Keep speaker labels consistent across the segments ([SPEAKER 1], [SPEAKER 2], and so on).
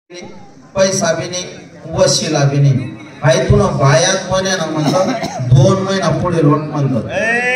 [SPEAKER 1] पैसा भी नहीं वशिला भी नहीं भाई तुला बायात म्हणे ना म्हणतात 2 महिना पुढे लोट म्हणतात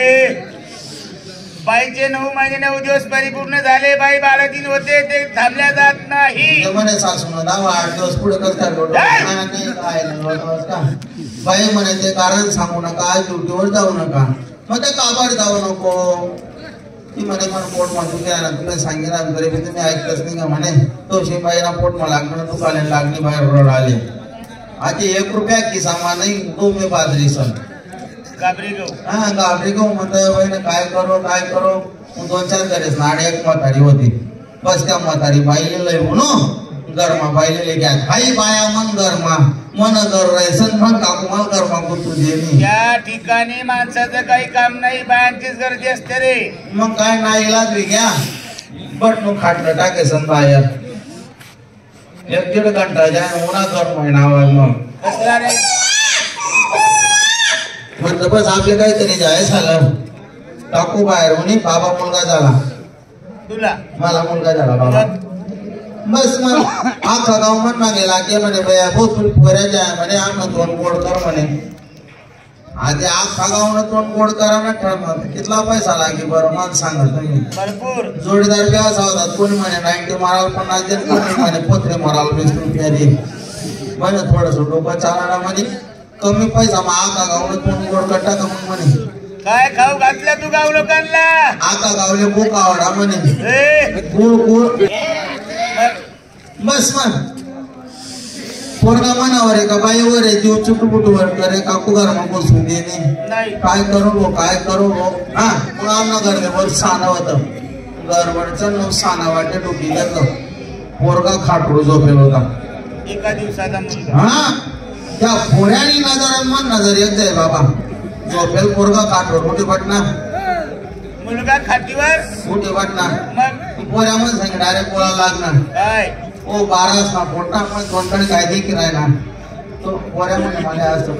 [SPEAKER 2] बाईचे 9 महिने 9 दिवस परिपूर्ण झाले बाई 12 दिन होते ते थांबल्या जात नाही
[SPEAKER 1] म्हणे सासून 8 दिवस पुढे कसं लोट नाही काय लोट का बाई म्हणे ते कारण सांगू नका ड्युटीवर जाऊ नका मग ते काबाड जाऊ नको ती म्हणे पण पोट मागून गेला ना तुला सांगितलं तरी तुम्ही ऐकतच नाही का म्हणे तो शिपाईला पोट मला लागणं तू काले लागली बाहेर रोड आले आधी 1 रुपया की सामान नाही तो मी बाजरी सन
[SPEAKER 2] गाबरी गो
[SPEAKER 1] गाबरी गो म्हणतो बाईने काय करो 2-4 गरेस नाडे एक म्हातारी होती बस त्या म्हातारी बाईले लय म्हणू गरमा बाईले घ्या भाई बाया मन गरमा मन घर रायसन पण काकू मला गरमा कुतू देनी
[SPEAKER 2] या ठिकाणी माणसाचं काही काम नाही बायांचीच गर्दी असते रे
[SPEAKER 1] मग काय नाही इलाज बी घ्या बट मग खाटलं टाके सन बाहेर 1-1.5 घंटा जाय उन्हा घर महिना मग
[SPEAKER 2] कसला रे
[SPEAKER 1] म्हणलं बस आपले काहीतरी जाय झालं टाकू बाहेर म्हणे बाबा मुलगा झाला
[SPEAKER 2] तुला
[SPEAKER 1] मला मुलगा झाला बाबा बस मग आखा गाव म्हणा गेला की म्हणे भैया बहुत पोऱ्याच्या म्हणे आम्ही 2 गोड कर म्हणे आधी आखा गावनं 2 गोड करा ना ठरणार कितला पैसा लागे बरं मला सांगा तुम्ही
[SPEAKER 2] भरपूर
[SPEAKER 1] जोडीदार बी असा होता कोणी म्हणे 90 माराल 50 दे कोणी म्हणे पोत्रे माराल 20 रुपया दे म्हणे थोडस डोकं चालणार म्हणे कमी पैसा मग आखा गावनं 2 गोड कट्टा का मग म्हणे
[SPEAKER 2] काय खाऊ घातलं तू गाव लोकांना
[SPEAKER 1] आखा गावले भूक आवडा म्हणे गुळ बस मग पोरगा मनावर आहे का बाईवर आहे जीव चुटपुटवर करे काकू घरमा बसून देणे काय करू हा मग आमना घरवर साना होतं गरवडचं साना वाटे डोकी घेतलं पोरगा खाटूळ झोपेल होता
[SPEAKER 2] एका दिवसाचा मुलगा
[SPEAKER 1] हा त्या पोऱ्यानी नजर मन नजर येत जाय बाबा झोपेल पोरगा खाटूळ मोठी पटना
[SPEAKER 2] मुलगा खाटीवर
[SPEAKER 1] मोठी पटना
[SPEAKER 2] मग
[SPEAKER 1] पोऱ्या मध्ये सांग डायरेक्ट बोलायला लागणार
[SPEAKER 2] काय
[SPEAKER 1] ओ 12 सा पोटा पण कोणकडे काय देखील आहे ना तो पोऱ्या मध्ये मला असतो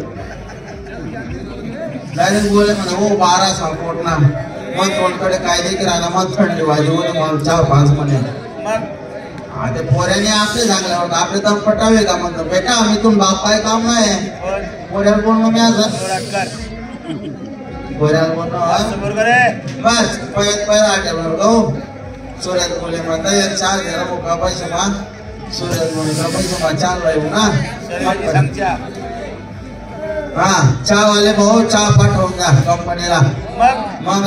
[SPEAKER 1] डायरेक्ट बोले म्हणे ओ 12 सा पोटना मग कोणकडे काय देखील आहे ना मग थंडी वाजी होते मला 4-5 म्हणे
[SPEAKER 2] मग
[SPEAKER 1] आता पोऱ्याने आपले सांगल्यावर आपले दम पटावे का म्हणतो बेटा आम्ही तुम बाप काय काम नाही पोऱ्याला बोलणं मी असं पोऱ्याला बोलणं बस पहिला आठवलं गो सूर्यात बोले म्हणता 4 घरा मोका पैसे मा सूर्यात बोले का पैसे मा 4 राहू ना हा चहा वाले भाऊ चहा पाठवून द्या कंपनीला मग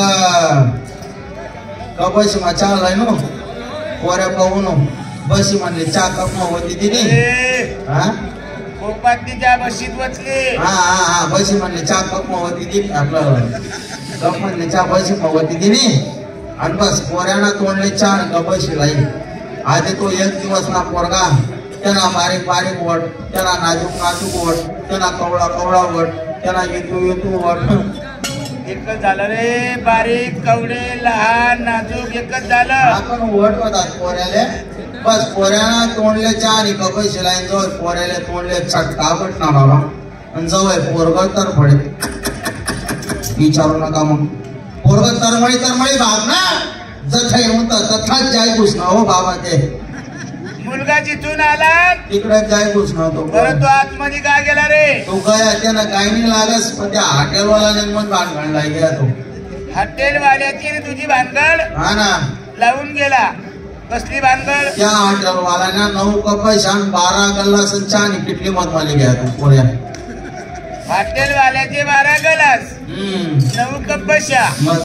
[SPEAKER 1] का पैसे मा 4 राहू पोऱ्या पाहून बसी म्हणले चहा कप होती तिने हा
[SPEAKER 2] कोपातीच्या बशीत बसली
[SPEAKER 1] हा बसी म्हणले चहा कप होती ती आपलं कप म्हणले चहा बसी होती तिने आणि बस पोऱ्याना तोंडले 4 गबशी लाई आधी तो 1 दिवस ना पोरगा त्यांना बारीक वट त्यांना नाजूक वट त्यांना कवळा वट त्यांना येतू वट
[SPEAKER 2] एकच झालं रे बारीक कवडे लहान नाजूक एकच झालं
[SPEAKER 1] आपण वट होतात पोऱ्याले बस पोऱ्याना तोंडले 4 गबशी लाई जवळ पोऱ्याले तोंडले चटका बटना बाबा आणि जवळ पोरग तर पडे विचारू नका मग पोरग तरमळी भाग ना जथा येऊन तथाच जाय घुसणं हो बाबा ते
[SPEAKER 2] मुलगा जिथून आला
[SPEAKER 1] तिकडे जाय घुसणं तो
[SPEAKER 2] बरं तो आतमध्ये काय गेला रे
[SPEAKER 1] तो काय त्यानं काही नाही लागस पण त्या हॉटेलवाल्याने मग भानगड गेला तो
[SPEAKER 2] हॉटेलवाल्याची तुझी भानगड
[SPEAKER 1] हा ना
[SPEAKER 2] लावून गेला कसली भानगड
[SPEAKER 1] त्या हॉटेलवाल्याने 9 कप शान 12 गल्ला संचानी किटली मतवाली घ्या तू पोऱ्या
[SPEAKER 2] हॉटेलवाल्याचे 12 गलास 9 कप